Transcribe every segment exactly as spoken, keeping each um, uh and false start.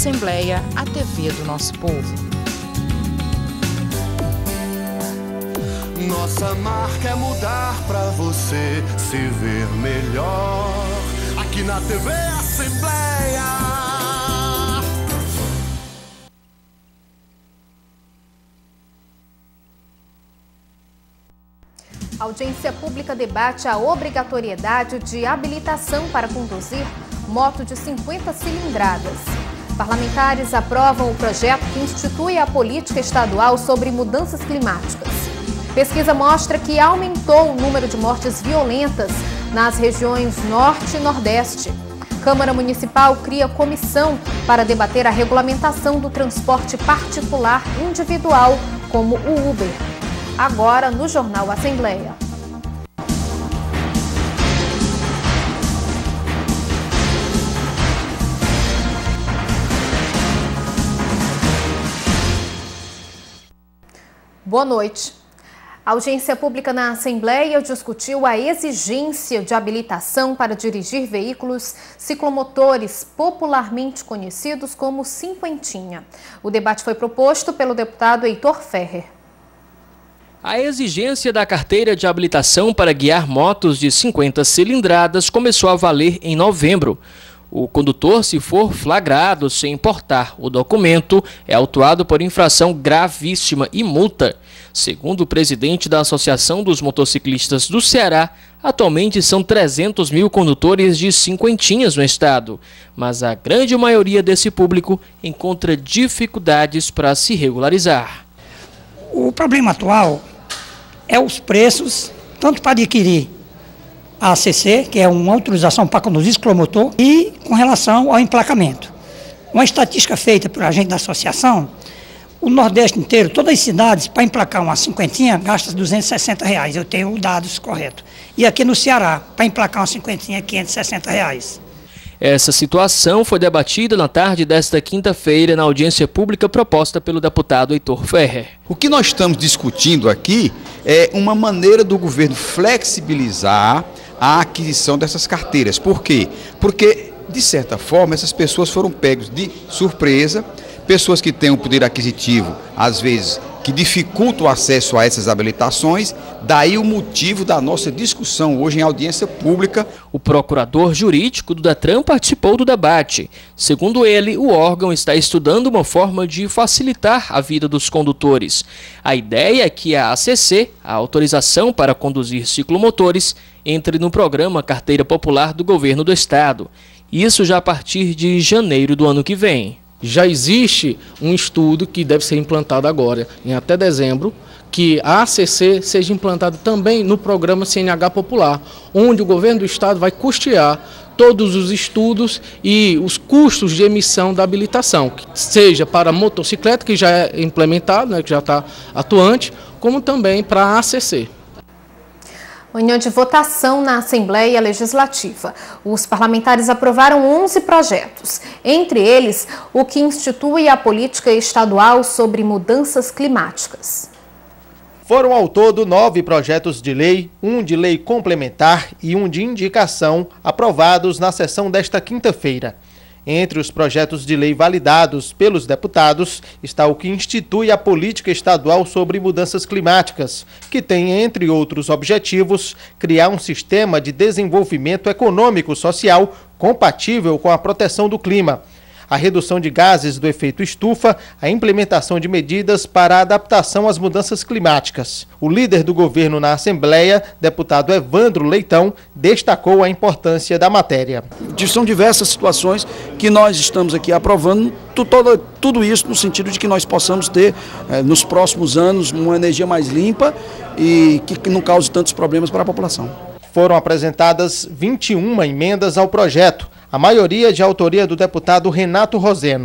Assembleia, a T V do nosso povo. Nossa marca é mudar pra você se ver melhor. Aqui na T V Assembleia. A audiência pública debate a obrigatoriedade de habilitação para conduzir moto de cinquenta cilindradas. Parlamentares aprovam o projeto que institui a política estadual sobre mudanças climáticas. Pesquisa mostra que aumentou o número de mortes violentas nas regiões Norte e Nordeste. Câmara Municipal cria comissão para debater a regulamentação do transporte particular individual, como o Uber. Agora no Jornal Assembleia. Boa noite. A audiência pública na Assembleia discutiu a exigência de habilitação para dirigir veículos ciclomotores, popularmente conhecidos como cinquentinha. O debate foi proposto pelo deputado Heitor Ferrer. A exigência da carteira de habilitação para guiar motos de cinquenta cilindradas começou a valer em novembro. O condutor, se for flagrado sem portar o documento, é autuado por infração gravíssima e multa. Segundo o presidente da Associação dos Motociclistas do Ceará, atualmente são trezentos mil condutores de cinquentinhas no estado, mas a grande maioria desse público encontra dificuldades para se regularizar. O problema atual é os preços, tanto para adquirir a A C C, que é uma autorização para conduzir ciclomotor, e com relação ao emplacamento. Uma estatística feita por agente da associação, o Nordeste inteiro, todas as cidades, para emplacar uma cinquentinha, gasta duzentos e sessenta reais, eu tenho dados corretos. E aqui no Ceará, para emplacar uma cinquentinha, é quinhentos e sessenta reais. Essa situação foi debatida na tarde desta quinta-feira na audiência pública proposta pelo deputado Heitor Ferrer. O que nós estamos discutindo aqui é uma maneira do governo flexibilizar a aquisição dessas carteiras. Por quê? Porque, de certa forma, essas pessoas foram pegas de surpresa, pessoas que têm um poder aquisitivo, às vezes, que dificulta o acesso a essas habilitações, daí o motivo da nossa discussão hoje em audiência pública. O procurador jurídico do Detran participou do debate. Segundo ele, o órgão está estudando uma forma de facilitar a vida dos condutores. A ideia é que a A C C, a autorização para conduzir ciclomotores, entre no programa Carteira Popular do Governo do Estado. Isso já a partir de janeiro do ano que vem. Já existe um estudo que deve ser implantado agora, em até dezembro, que a A C C seja implantada também no programa C N H Popular, onde o governo do estado vai custear todos os estudos e os custos de emissão da habilitação, seja para a motocicleta, que já é implementado, né, que já está atuante, como também para a A C C. Manhã de votação na Assembleia Legislativa. Os parlamentares aprovaram onze projetos, entre eles o que institui a política estadual sobre mudanças climáticas. Foram ao todo nove projetos de lei, um de lei complementar e um de indicação aprovados na sessão desta quinta-feira. Entre os projetos de lei validados pelos deputados está o que institui a política estadual sobre mudanças climáticas, que tem, entre outros objetivos, criar um sistema de desenvolvimento econômico-social compatível com a proteção do clima, a redução de gases do efeito estufa, a implementação de medidas para a adaptação às mudanças climáticas. O líder do governo na Assembleia, deputado Evandro Leitão, destacou a importância da matéria. São diversas situações que nós estamos aqui aprovando, tudo, tudo isso no sentido de que nós possamos ter, eh, nos próximos anos, uma energia mais limpa e que não cause tantos problemas para a população. Foram apresentadas vinte e uma emendas ao projeto, a maioria de autoria do deputado Renato Roseno.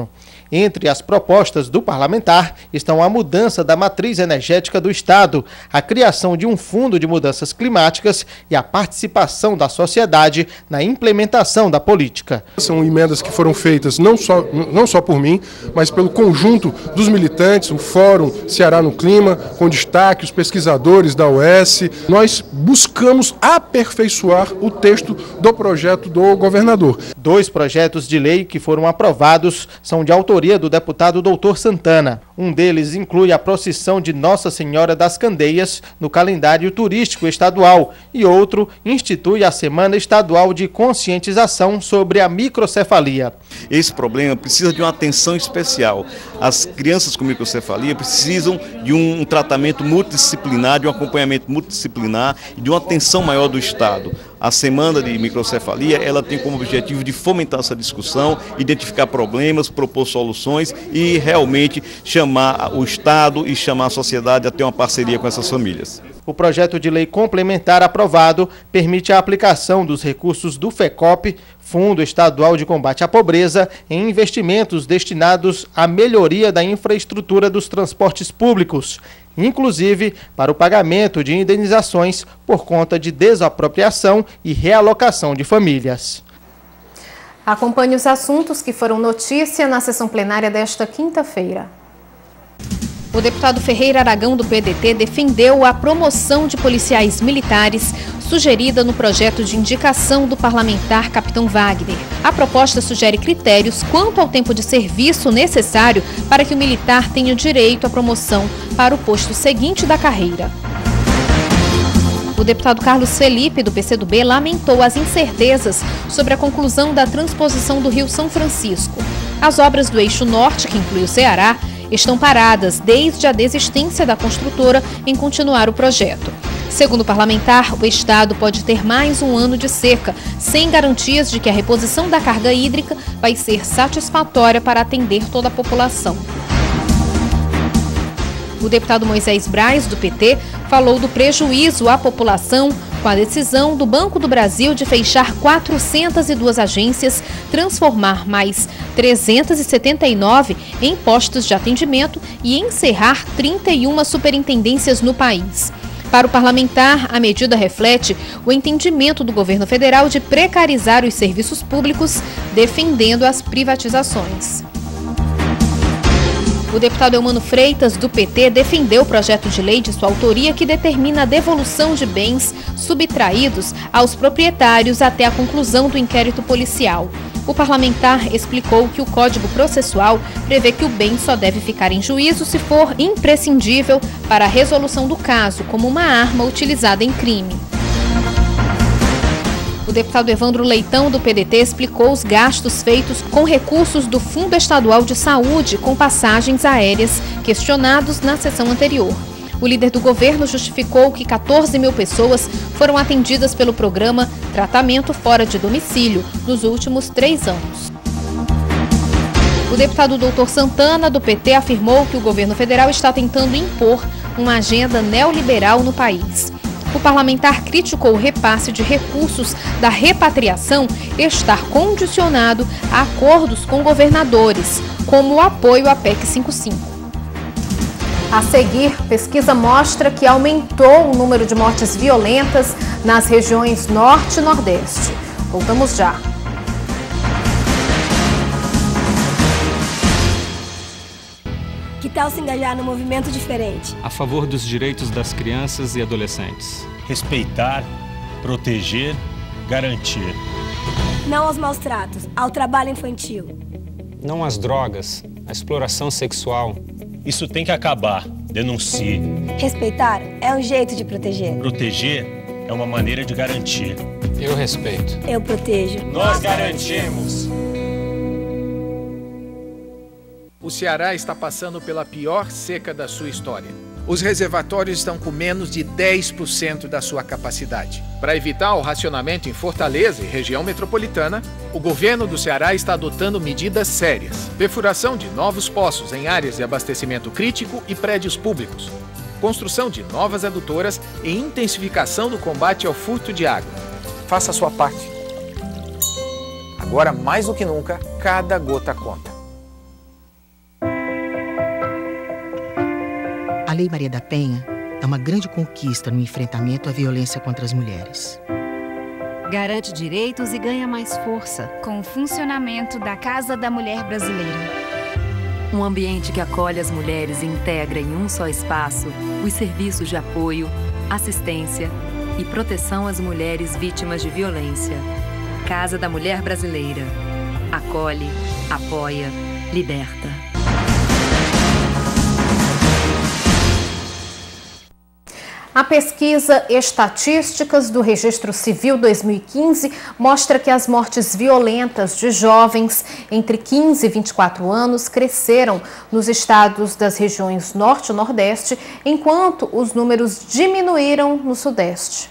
Entre as propostas do parlamentar estão a mudança da matriz energética do Estado, a criação de um fundo de mudanças climáticas e a participação da sociedade na implementação da política. São emendas que foram feitas não só, não só por mim, mas pelo conjunto dos militantes, o Fórum Ceará no Clima, com destaque os pesquisadores da U E S. Nós buscamos aperfeiçoar o texto do projeto do governador. Dois projetos de lei que foram aprovados são de autoria do deputado doutor Santana. Um deles inclui a procissão de Nossa Senhora das Candeias no calendário turístico estadual e outro institui a Semana Estadual de Conscientização sobre a microcefalia. Esse problema precisa de uma atenção especial. As crianças com microcefalia precisam de um tratamento multidisciplinar, de um acompanhamento multidisciplinar e de uma atenção maior do Estado. A Semana de Microcefalia, ela tem como objetivo de fomentar essa discussão, identificar problemas, propor soluções e realmente chamar o Estado e chamar a sociedade a ter uma parceria com essas famílias. O projeto de lei complementar aprovado permite a aplicação dos recursos do FECOP, Fundo Estadual de Combate à Pobreza, em investimentos destinados à melhoria da infraestrutura dos transportes públicos, inclusive para o pagamento de indenizações por conta de desapropriação e realocação de famílias. Acompanhe os assuntos que foram notícia na sessão plenária desta quinta-feira. O deputado Ferreira Aragão, do P D T, defendeu a promoção de policiais militares sugerida no projeto de indicação do parlamentar Capitão Wagner. A proposta sugere critérios quanto ao tempo de serviço necessário para que o militar tenha direito à promoção para o posto seguinte da carreira. O deputado Carlos Felipe, do P C do B, lamentou as incertezas sobre a conclusão da transposição do Rio São Francisco. As obras do Eixo Norte, que inclui o Ceará, estão paradas desde a desistência da construtora em continuar o projeto. Segundo o parlamentar, o Estado pode ter mais um ano de seca, sem garantias de que a reposição da carga hídrica vai ser satisfatória para atender toda a população. O deputado Moisés Braz, do P T, falou do prejuízo à população com a decisão do Banco do Brasil de fechar quatrocentas e duas agências, transformar mais trezentas e setenta e nove em postos de atendimento e encerrar trinta e uma superintendências no país. Para o parlamentar, a medida reflete o entendimento do governo federal de precarizar os serviços públicos, defendendo as privatizações. O deputado Eumano Freitas, do P T, defendeu o projeto de lei de sua autoria que determina a devolução de bens subtraídos aos proprietários até a conclusão do inquérito policial. O parlamentar explicou que o Código Processual prevê que o bem só deve ficar em juízo se for imprescindível para a resolução do caso, como uma arma utilizada em crime. O deputado Evandro Leitão, do P D T, explicou os gastos feitos com recursos do Fundo Estadual de Saúde com passagens aéreas, questionados na sessão anterior. O líder do governo justificou que quatorze mil pessoas foram atendidas pelo programa Tratamento Fora de Domicílio nos últimos três anos. O deputado doutor Santana, do P T, afirmou que o governo federal está tentando impor uma agenda neoliberal no país. O parlamentar criticou o repasse de recursos da repatriação estar condicionado a acordos com governadores, como o apoio à P E C cinquenta e cinco. A seguir, pesquisa mostra que aumentou o número de mortes violentas nas regiões Norte e Nordeste. Voltamos já. Que tal se engajar num movimento diferente? A favor dos direitos das crianças e adolescentes. Respeitar, proteger, garantir. Não aos maus tratos, ao trabalho infantil. Não às drogas, à exploração sexual. Isso tem que acabar. Denuncie. Respeitar é um jeito de proteger. Proteger é uma maneira de garantir. Eu respeito. Eu protejo. Nós garantimos. O Ceará está passando pela pior seca da sua história. Os reservatórios estão com menos de dez por cento da sua capacidade. Para evitar o racionamento em Fortaleza e região metropolitana, o governo do Ceará está adotando medidas sérias. Perfuração de novos poços em áreas de abastecimento crítico e prédios públicos. Construção de novas adutoras e intensificação do combate ao furto de água. Faça a sua parte. Agora, mais do que nunca, cada gota conta. Lei Maria da Penha é uma grande conquista no enfrentamento à violência contra as mulheres. Garante direitos e ganha mais força com o funcionamento da Casa da Mulher Brasileira. Um ambiente que acolhe as mulheres e integra em um só espaço os serviços de apoio, assistência e proteção às mulheres vítimas de violência. Casa da Mulher Brasileira. Acolhe, apoia, liberta. A pesquisa Estatísticas do Registro Civil dois mil e quinze mostra que as mortes violentas de jovens entre quinze e vinte e quatro anos cresceram nos estados das regiões Norte e Nordeste, enquanto os números diminuíram no Sudeste.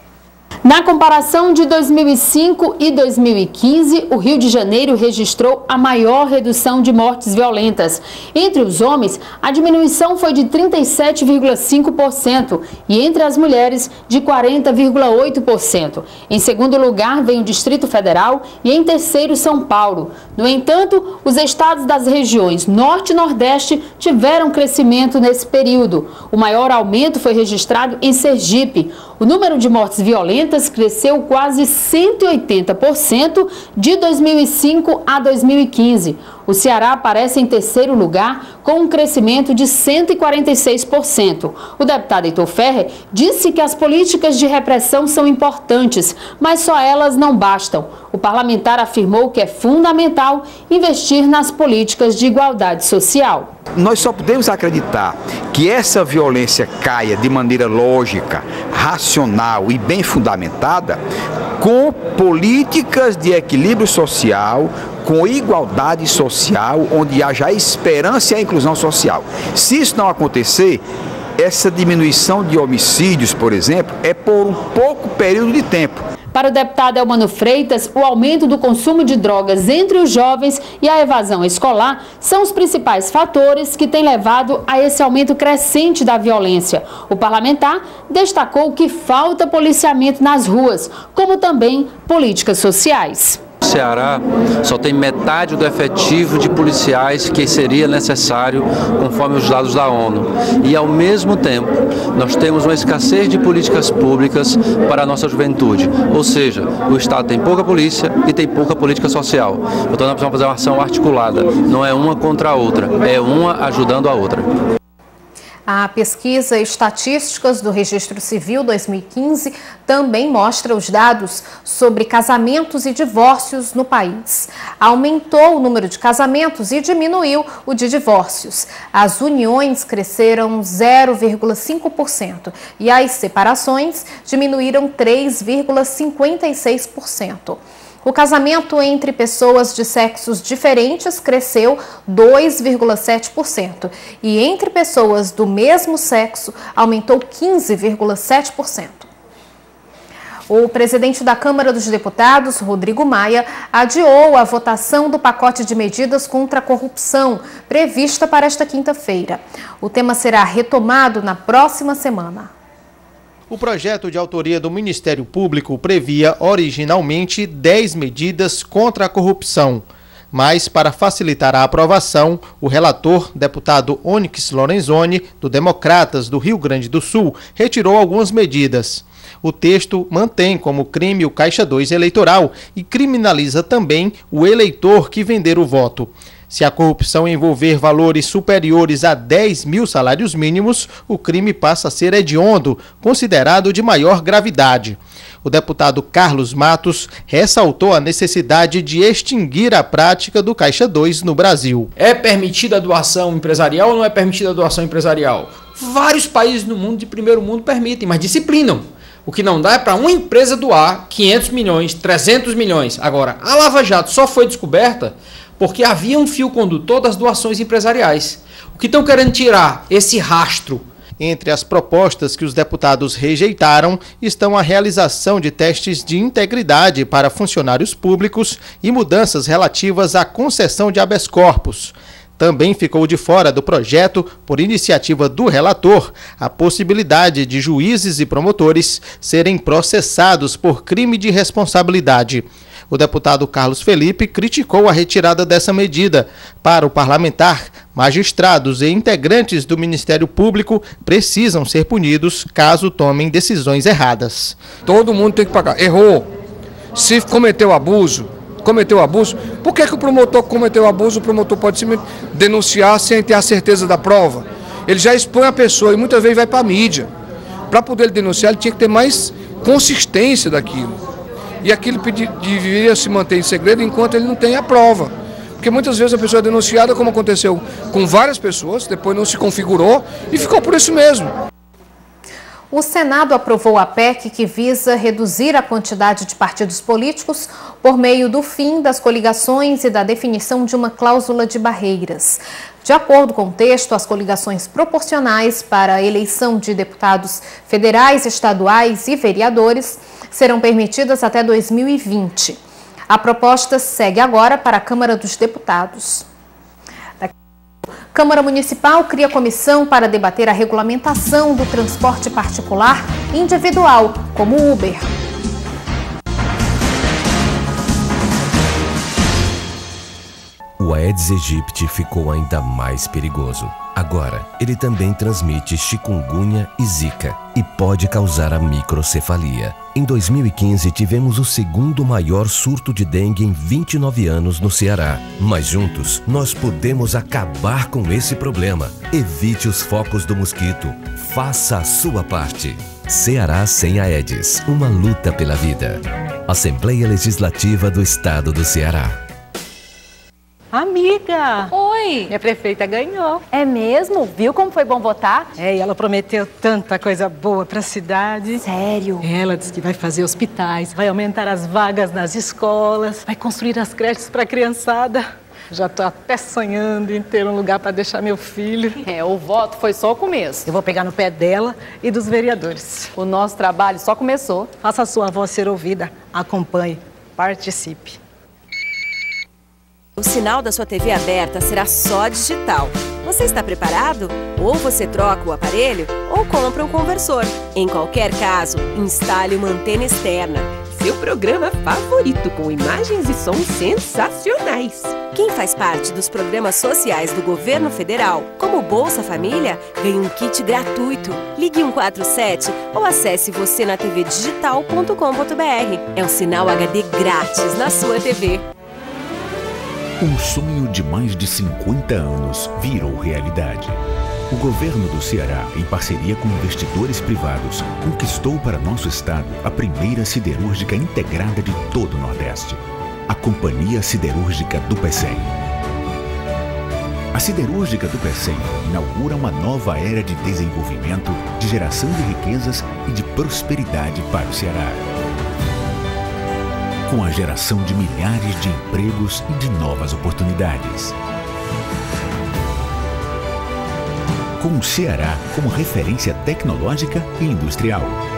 Na comparação de dois mil e cinco e dois mil e quinze, o Rio de Janeiro registrou a maior redução de mortes violentas. Entre os homens, a diminuição foi de trinta e sete vírgula cinco por cento e entre as mulheres, de quarenta vírgula oito por cento. Em segundo lugar, vem o Distrito Federal e em terceiro, São Paulo. No entanto, os estados das regiões Norte e Nordeste tiveram crescimento nesse período. O maior aumento foi registrado em Sergipe. O número de mortes violentas cresceu quase cento e oitenta por cento de dois mil e cinco a dois mil e quinze. O Ceará aparece em terceiro lugar, com um crescimento de cento e quarenta e seis por cento. O deputado Heitor Ferrer disse que as políticas de repressão são importantes, mas só elas não bastam. O parlamentar afirmou que é fundamental investir nas políticas de igualdade social. Nós só podemos acreditar que essa violência caia de maneira lógica, racional e bem fundamentada com políticas de equilíbrio social, com igualdade social, onde haja a esperança e a inclusão social. Se isso não acontecer, essa diminuição de homicídios, por exemplo, é por um pouco período de tempo. Para o deputado Elmano Freitas, o aumento do consumo de drogas entre os jovens e a evasão escolar são os principais fatores que têm levado a esse aumento crescente da violência. O parlamentar destacou que falta policiamento nas ruas, como também políticas sociais. O Ceará só tem metade do efetivo de policiais que seria necessário conforme os dados da ONU. E, ao mesmo tempo, nós temos uma escassez de políticas públicas para a nossa juventude. Ou seja, o Estado tem pouca polícia e tem pouca política social. Então, nós precisamos fazer uma ação articulada. Não é uma contra a outra, é uma ajudando a outra. A pesquisa Estatísticas do Registro Civil dois mil e quinze também mostra os dados sobre casamentos e divórcios no país. Aumentou o número de casamentos e diminuiu o de divórcios. As uniões cresceram zero vírgula cinco por cento e as separações diminuíram três vírgula cinquenta e seis por cento. O casamento entre pessoas de sexos diferentes cresceu dois vírgula sete por cento e entre pessoas do mesmo sexo aumentou quinze vírgula sete por cento. O presidente da Câmara dos Deputados, Rodrigo Maia, adiou a votação do pacote de medidas contra a corrupção prevista para esta quinta-feira. O tema será retomado na próxima semana. O projeto de autoria do Ministério Público previa originalmente dez medidas contra a corrupção, mas para facilitar a aprovação, o relator, deputado Onyx Lorenzoni, do Democratas do Rio Grande do Sul, retirou algumas medidas. O texto mantém como crime o Caixa dois eleitoral e criminaliza também o eleitor que vender o voto. Se a corrupção envolver valores superiores a dez mil salários mínimos, o crime passa a ser hediondo, considerado de maior gravidade. O deputado Carlos Matos ressaltou a necessidade de extinguir a prática do Caixa dois no Brasil. É permitida a doação empresarial ou não é permitida a doação empresarial? Vários países no mundo de primeiro mundo permitem, mas disciplinam. O que não dá é para uma empresa doar quinhentos milhões, trezentos milhões. Agora, a Lava Jato só foi descoberta porque havia um fio condutor das doações empresariais. O que estão querendo tirar? Esse rastro. Entre as propostas que os deputados rejeitaram estão a realização de testes de integridade para funcionários públicos e mudanças relativas à concessão de habeas corpus. Também ficou de fora do projeto, por iniciativa do relator, a possibilidade de juízes e promotores serem processados por crime de responsabilidade. O deputado Carlos Felipe criticou a retirada dessa medida. Para o parlamentar, magistrados e integrantes do Ministério Público precisam ser punidos caso tomem decisões erradas. Todo mundo tem que pagar. Errou. Se cometeu abuso, cometeu abuso, por que, que o promotor que cometeu abuso, o promotor pode simplesmente denunciar sem ter a certeza da prova? Ele já expõe a pessoa e muitas vezes vai para a mídia. Para poder denunciar, ele tinha que ter mais consistência daquilo. E aquilo deveria se manter em segredo enquanto ele não tem a prova. Porque muitas vezes a pessoa é denunciada, como aconteceu com várias pessoas, depois não se configurou e ficou por isso mesmo. O Senado aprovou a P E C que visa reduzir a quantidade de partidos políticos por meio do fim das coligações e da definição de uma cláusula de barreiras. De acordo com o texto, as coligações proporcionais para a eleição de deputados federais, estaduais e vereadores serão permitidas até dois mil e vinte. A proposta segue agora para a Câmara dos Deputados. A Câmara Municipal cria comissão para debater a regulamentação do transporte particular individual, como o Uber. O Aedes aegypti ficou ainda mais perigoso. Agora, ele também transmite chikungunya e zika e pode causar a microcefalia. Em dois mil e quinze, tivemos o segundo maior surto de dengue em vinte e nove anos no Ceará. Mas juntos, nós podemos acabar com esse problema. Evite os focos do mosquito. Faça a sua parte. Ceará sem Aedes. Uma luta pela vida. Assembleia Legislativa do Estado do Ceará. Amiga! Oi! Minha prefeita ganhou. É mesmo? Viu como foi bom votar? É, e ela prometeu tanta coisa boa pra cidade. Sério? Ela disse que vai fazer hospitais, vai aumentar as vagas nas escolas, vai construir as creches pra criançada. Já tô até sonhando em ter um lugar pra deixar meu filho. É, o voto foi só o começo. Eu vou pegar no pé dela e dos vereadores. O nosso trabalho só começou. Faça a sua voz ser ouvida. Acompanhe. Participe. O sinal da sua T V aberta será só digital. Você está preparado? Ou você troca o aparelho ou compra um conversor. Em qualquer caso, instale uma antena externa. Seu programa favorito com imagens e sons sensacionais. Quem faz parte dos programas sociais do Governo Federal, como Bolsa Família, ganha um kit gratuito. Ligue um quatro sete ou acesse você na t v digital ponto com ponto b r. É um sinal H D grátis na sua T V. Um sonho de mais de cinquenta anos virou realidade. O governo do Ceará, em parceria com investidores privados, conquistou para nosso estado a primeira siderúrgica integrada de todo o Nordeste, a Companhia Siderúrgica do Pecém. A Siderúrgica do Pecém inaugura uma nova era de desenvolvimento, de geração de riquezas e de prosperidade para o Ceará. Com a geração de milhares de empregos e de novas oportunidades. Com o Ceará como referência tecnológica e industrial.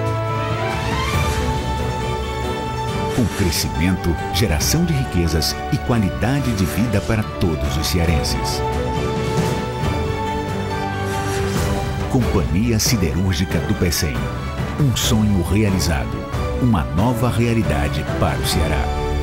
Com crescimento, geração de riquezas e qualidade de vida para todos os cearenses. Companhia Siderúrgica do Pecém. Um sonho realizado. Uma nova realidade para o Ceará.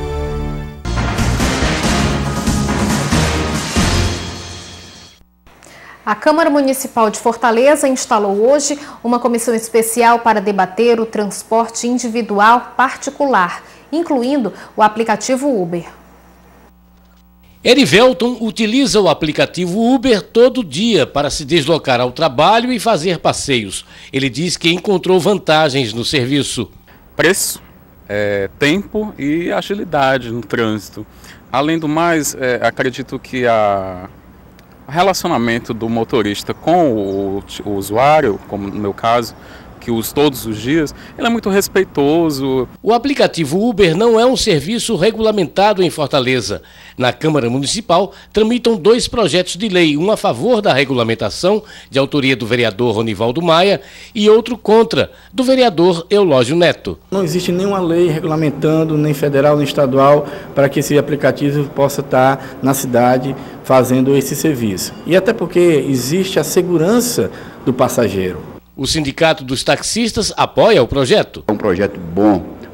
A Câmara Municipal de Fortaleza instalou hoje uma comissão especial para debater o transporte individual particular, incluindo o aplicativo Uber. Erivelton utiliza o aplicativo Uber todo dia para se deslocar ao trabalho e fazer passeios. Ele diz que encontrou vantagens no serviço. Preço, é, tempo e agilidade no trânsito. Além do mais, é, acredito que a o relacionamento do motorista com o, o usuário, como no meu caso, que uso todos os dias, ele é muito respeitoso. O aplicativo Uber não é um serviço regulamentado em Fortaleza. Na Câmara Municipal, tramitam dois projetos de lei, um a favor da regulamentação, de autoria do vereador Ronivaldo Maia, e outro contra, do vereador Eulógio Neto. Não existe nenhuma lei regulamentando, nem federal, nem estadual, para que esse aplicativo possa estar na cidade fazendo esse serviço. E até porque existe a segurança do passageiro. O Sindicato dos Taxistas apoia o projeto. É um projeto bom,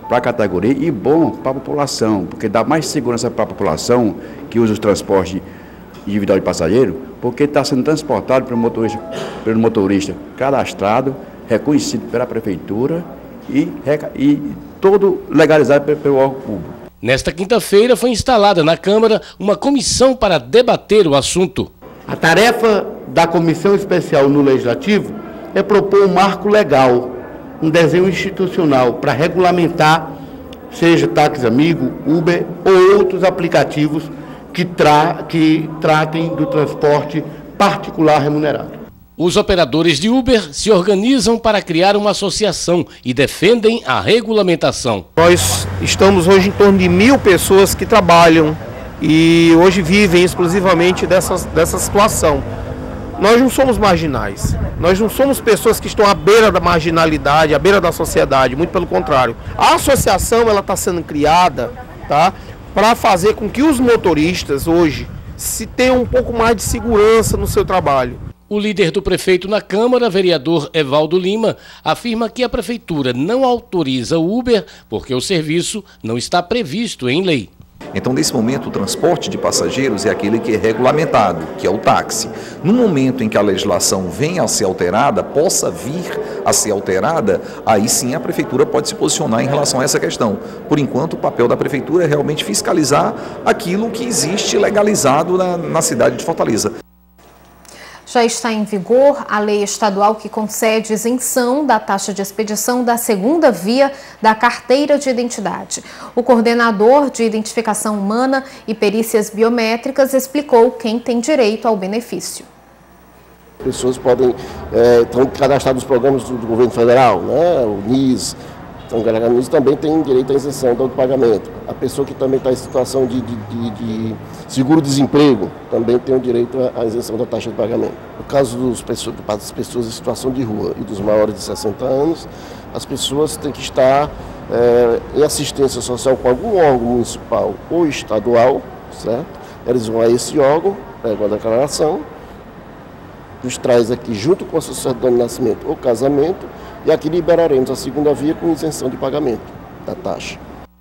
para a categoria e bom para a população, porque dá mais segurança para a população que usa os transportes individual de passageiro, porque está sendo transportado pelo motorista, pelo motorista cadastrado, reconhecido pela prefeitura e, e todo legalizado pelo órgão público. Nesta quinta-feira foi instalada na Câmara uma comissão para debater o assunto. A tarefa da comissão especial no Legislativo é propor um marco legal, um desenho institucional para regulamentar, seja Táxi Amigo, Uber ou outros aplicativos que, tra que tratem do transporte particular remunerado. Os operadores de Uber se organizam para criar uma associação e defendem a regulamentação. Nós estamos hoje em torno de mil pessoas que trabalham e hoje vivem exclusivamente dessa, dessa situação. Nós não somos marginais, nós não somos pessoas que estão à beira da marginalidade, à beira da sociedade, muito pelo contrário. A associação ela está sendo criada, tá, para fazer com que os motoristas hoje se tenham um pouco mais de segurança no seu trabalho. O líder do prefeito na Câmara, vereador Evaldo Lima, afirma que a prefeitura não autoriza o Uber porque o serviço não está previsto em lei. Então, nesse momento, o transporte de passageiros é aquele que é regulamentado, que é o táxi. No momento em que a legislação venha a ser alterada, possa vir a ser alterada, aí sim a prefeitura pode se posicionar em relação a essa questão. Por enquanto, o papel da prefeitura é realmente fiscalizar aquilo que existe legalizado na, na cidade de Fortaleza. Já está em vigor a lei estadual que concede isenção da taxa de expedição da segunda via da carteira de identidade. O coordenador de identificação humana e perícias biométricas explicou quem tem direito ao benefício. Pessoas podem é, estão cadastradas nos programas do, do governo federal, né? O N I S, então, o N I S também tem direito à isenção do pagamento. A pessoa que também está em situação de, de, de, de seguro-desemprego também tem o direito à isenção da taxa de pagamento. No caso dos pessoas, das pessoas em situação de rua e dos maiores de sessenta anos, as pessoas têm que estar é, em assistência social com algum órgão municipal ou estadual, certo? Eles vão a esse órgão, pegam a declaração, nos traz aqui junto com a sua certidão de nascimento ou casamento, e aqui liberaremos a segunda via com isenção de pagamento da taxa.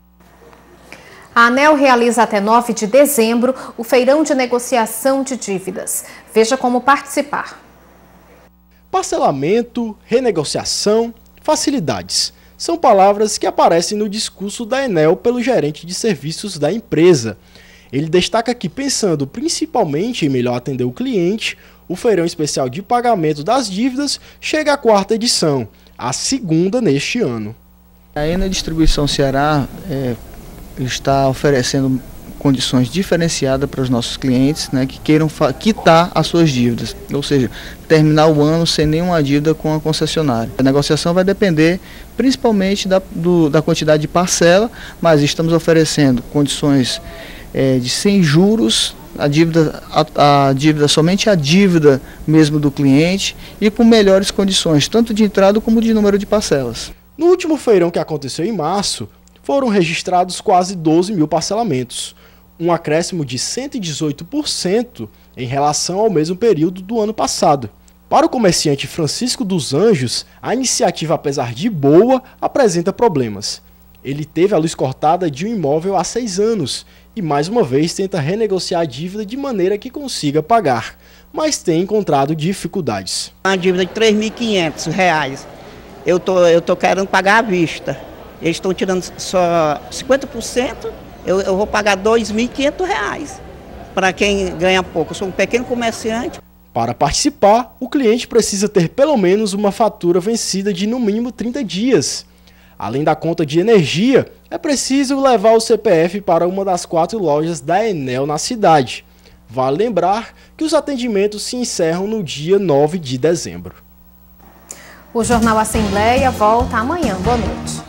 A ANEEL realiza até nove de dezembro o feirão de negociação de dívidas. Veja como participar. Parcelamento, renegociação, facilidades. São palavras que aparecem no discurso da ANEEL pelo gerente de serviços da empresa. Ele destaca que, pensando principalmente em melhor atender o cliente, o feirão especial de pagamento das dívidas chega à quarta edição, a segunda neste ano. A Enel Distribuição Ceará é, está oferecendo condições diferenciadas para os nossos clientes, né, que queiram quitar as suas dívidas, ou seja, terminar o ano sem nenhuma dívida com a concessionária. A negociação vai depender principalmente da, do, da quantidade de parcela, mas estamos oferecendo condições é, de sem juros, a dívida, a, a dívida, somente a dívida mesmo do cliente e com melhores condições, tanto de entrada como de número de parcelas. No último feirão que aconteceu em março, foram registrados quase doze mil parcelamentos, um acréscimo de cento e dezoito por cento em relação ao mesmo período do ano passado. Para o comerciante Francisco dos Anjos, a iniciativa, apesar de boa, apresenta problemas. Ele teve a luz cortada de um imóvel há seis anos e mais uma vez tenta renegociar a dívida de maneira que consiga pagar, mas tem encontrado dificuldades. Uma dívida de três mil e quinhentos reais, eu tô, eu tô querendo pagar à vista. Eles estão tirando só cinquenta por cento, eu, eu vou pagar dois mil e quinhentos reais para quem ganha pouco. Eu sou um pequeno comerciante. Para participar, o cliente precisa ter pelo menos uma fatura vencida de no mínimo trinta dias. Além da conta de energia, é preciso levar o C P F para uma das quatro lojas da Enel na cidade. Vale lembrar que os atendimentos se encerram no dia nove de dezembro. O Jornal Assembleia volta amanhã. Boa noite.